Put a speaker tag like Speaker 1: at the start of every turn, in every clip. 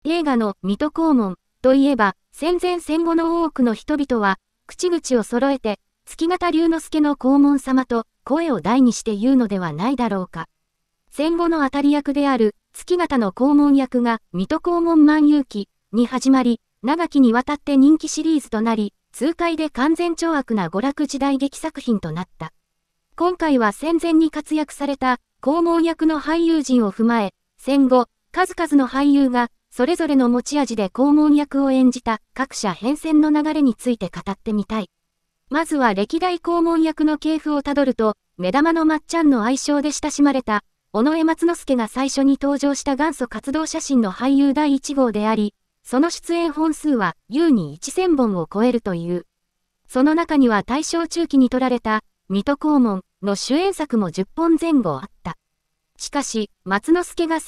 Speaker 1: 映画の水戸黄門といえば、戦前戦後の多くの人々は、口々を揃えて、月形龍之介の黄門様と声を大にして言うのではないだろうか。戦後の当たり役である月形の黄門役が水戸黄門万有記に始まり、長きにわたって人気シリーズとなり、痛快で完全懲悪な娯楽時代劇作品となった。今回は戦前に活躍された黄門役の俳優陣を踏まえ、戦後、数々の俳優がそれぞれの持ち味で黄門役を演じた各社変遷の流れについて語ってみたい。まずは歴代黄門役の系譜をたどると、目玉のまっちゃんの愛称で親しまれた、尾上松之助が最初に登場した元祖活動写真の俳優第1号であり、その出演本数は優に1000本を超えるという。その中には大正中期に撮られた、水戸黄門の主演作も10本前後あった。しかし、松之助が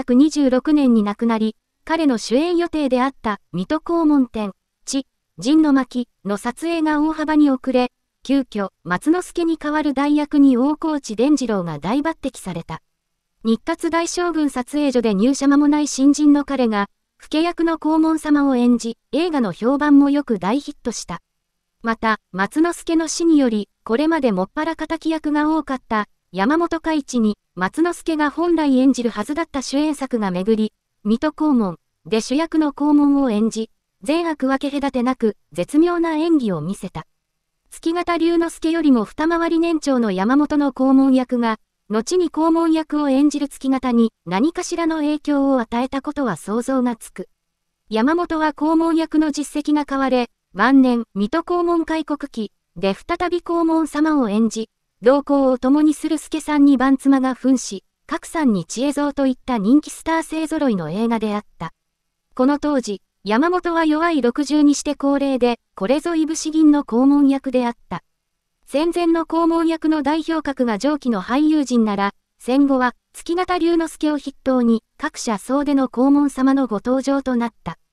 Speaker 1: 1926年に亡くなり、彼の主演予定であった水戸黄門展、陣の巻の撮影が大幅に遅れ、急遽、松之助に代わる代役に大河内伝次郎が大抜擢された。日活大将軍撮影所で入社間もない新人の彼が、老け役の黄門様を演じ、映画の評判もよく大ヒットした。また、松之助の死により、これまでもっぱら敵役が多かった、山本海一に、松之助が本来演じるはずだった主演作が巡り、水戸黄門で主役の黄門を演じ、善悪分け隔てなく、絶妙な演技を見せた。月形龍之介よりも二回り年長の山本の黄門役が、後に黄門役を演じる月形に何かしらの影響を与えたことは想像がつく。山本は黄門役の実績が買われ、晩年、水戸黄門開国期で再び黄門様を演じ、同行を共にする助さんに番妻が扮し、格さんに知恵蔵といった人気スター勢揃いの映画であった。この当時、山本は弱い60にして高齢で、これぞいぶし銀の黄門役であった。戦前の黄門役の代表格が上記の俳優陣なら、戦後は月形龍之介を筆頭に各社総出の黄門様のご登場となった。